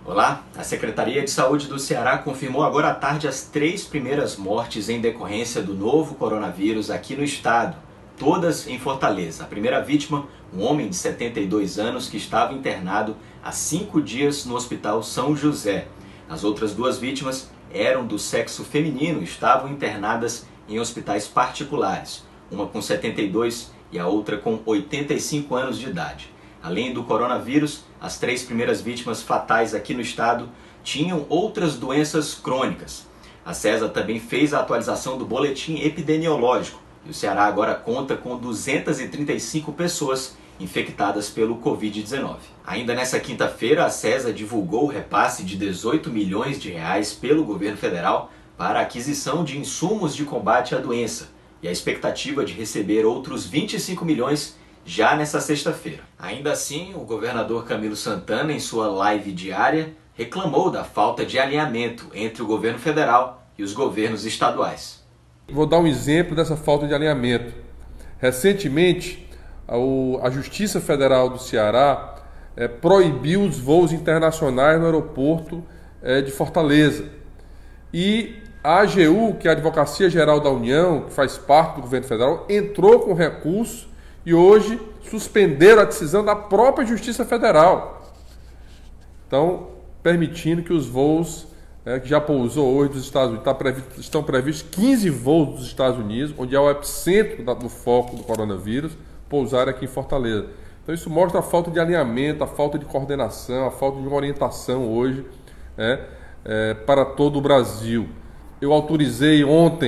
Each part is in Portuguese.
Olá, a Secretaria de Saúde do Ceará confirmou agora à tarde as 3 primeiras mortes em decorrência do novo coronavírus aqui no estado, todas em Fortaleza. A primeira vítima, um homem de 72 anos que estava internado há 5 dias no Hospital São José. As outras 2 vítimas eram do sexo feminino e estavam internadas em hospitais particulares, uma com 72 e a outra com 85 anos de idade. Além do coronavírus, as 3 primeiras vítimas fatais aqui no estado tinham outras doenças crônicas. A CESA também fez a atualização do boletim epidemiológico e o Ceará agora conta com 235 pessoas infectadas pelo Covid-19. Ainda nessa quinta-feira, a CESA divulgou o repasse de 18 milhões de reais pelo governo federal para a aquisição de insumos de combate à doença e a expectativa de receber outros 25 milhões já nessa sexta-feira. Ainda assim, o governador Camilo Santana, em sua live diária, reclamou da falta de alinhamento entre o governo federal e os governos estaduais. Vou dar um exemplo dessa falta de alinhamento. Recentemente, a Justiça Federal do Ceará proibiu os voos internacionais no aeroporto de Fortaleza. E a AGU, que é a Advocacia Geral da União, que faz parte do governo federal, entrou com recurso e hoje suspenderam a decisão da própria Justiça Federal. Então, permitindo que os voos que já pousou hoje dos Estados Unidos, estão previstos 15 voos dos Estados Unidos, onde é o epicentro do foco do coronavírus, pousar aqui em Fortaleza. Então isso mostra a falta de alinhamento, a falta de coordenação, a falta de uma orientação hoje para todo o Brasil. Eu autorizei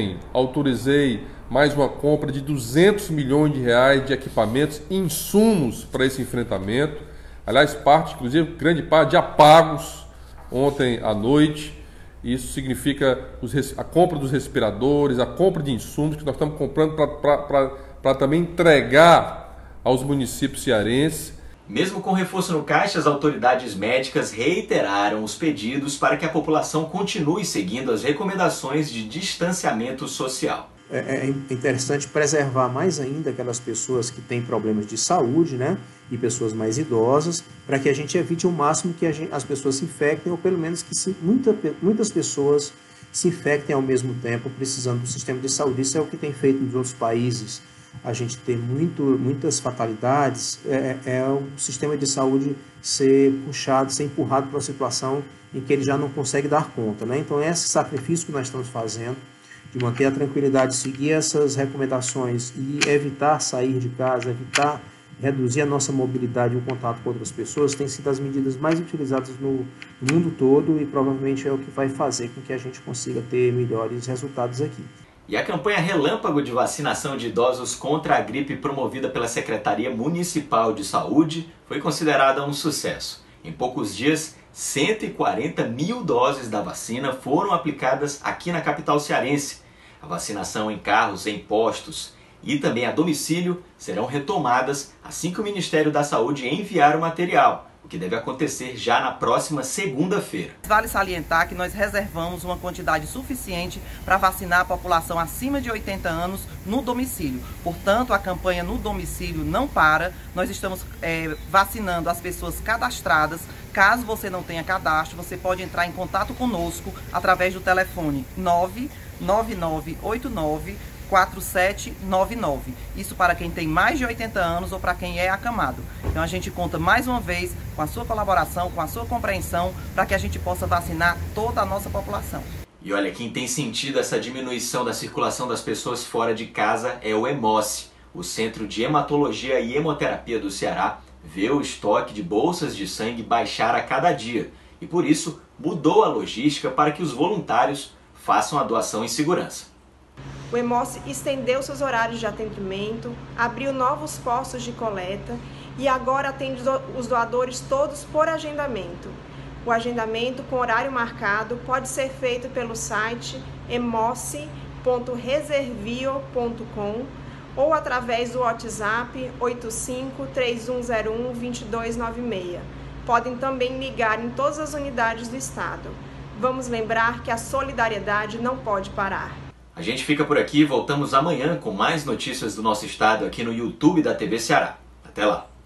mais uma compra de 200 milhões de reais de equipamentos e insumos para esse enfrentamento. Aliás, inclusive, grande parte já pagos ontem à noite. Isso significa a compra dos respiradores, a compra de insumos que nós estamos comprando para também entregar aos municípios cearenses. Mesmo com reforço no caixa, as autoridades médicas reiteraram os pedidos para que a população continue seguindo as recomendações de distanciamento social. É interessante preservar mais ainda aquelas pessoas que têm problemas de saúde, né? E pessoas mais idosas, para que a gente evite o máximo que as pessoas se infectem, ou pelo menos que muitas pessoas se infectem ao mesmo tempo, precisando do sistema de saúde. Isso é o que tem feito nos outros países. A gente tem muitas fatalidades, o sistema de saúde ser puxado, ser empurrado para uma situação em que ele já não consegue dar conta, né? Então, esse sacrifício que nós estamos fazendo, de manter a tranquilidade, seguir essas recomendações e evitar sair de casa, evitar reduzir a nossa mobilidade e o contato com outras pessoas, tem sido as medidas mais utilizadas no mundo todo e provavelmente é o que vai fazer com que a gente consiga ter melhores resultados aqui. E a campanha relâmpago de vacinação de idosos contra a gripe promovida pela Secretaria Municipal de Saúde foi considerada um sucesso. Em poucos dias, 140 mil doses da vacina foram aplicadas aqui na capital cearense. A vacinação em carros, em postos e também a domicílio serão retomadas assim que o Ministério da Saúde enviar o material, o que deve acontecer já na próxima segunda-feira. Vale salientar que nós reservamos uma quantidade suficiente para vacinar a população acima de 80 anos no domicílio. Portanto, a campanha no domicílio não para. Nós estamos vacinando as pessoas cadastradas. Caso você não tenha cadastro, você pode entrar em contato conosco através do telefone 99989-4799. Isso para quem tem mais de 80 anos ou para quem é acamado. Então a gente conta mais uma vez com a sua colaboração, com a sua compreensão, para que a gente possa vacinar toda a nossa população. E olha, quem tem sentido essa diminuição da circulação das pessoas fora de casa é o Hemossi. O Centro de Hematologia e Hemoterapia do Ceará vê o estoque de bolsas de sangue baixar a cada dia e por isso mudou a logística para que os voluntários façam a doação em segurança. O Hemossi estendeu seus horários de atendimento, abriu novos postos de coleta e agora atende os doadores todos por agendamento. O agendamento com horário marcado pode ser feito pelo site hemossi.reservio.com ou através do WhatsApp 85-3101-2296. Podem também ligar em todas as unidades do estado. Vamos lembrar que a solidariedade não pode parar. A gente fica por aqui, voltamos amanhã com mais notícias do nosso estado aqui no YouTube da TV Ceará. Até lá!